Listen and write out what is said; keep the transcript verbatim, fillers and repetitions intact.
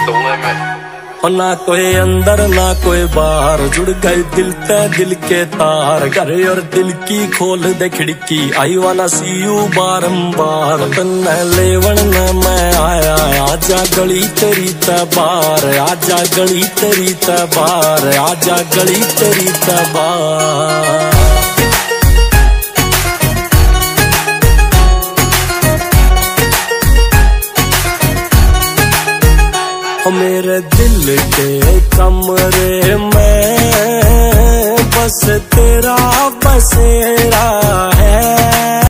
the limit. ना कोई अंदर ना कोई बाहर, जुड़ गए दिल ते दिल के तार। घर और दिल की खोल दे खिड़की, आई वाला सी यू बारंबार। तन्ने लेवन न मैं आया, आजा गली तेरी तबार, आजा गली तेरी तबार, आजा गली तेरी तबार। मेरे दिल के कमरे में बस तेरा बसेरा है।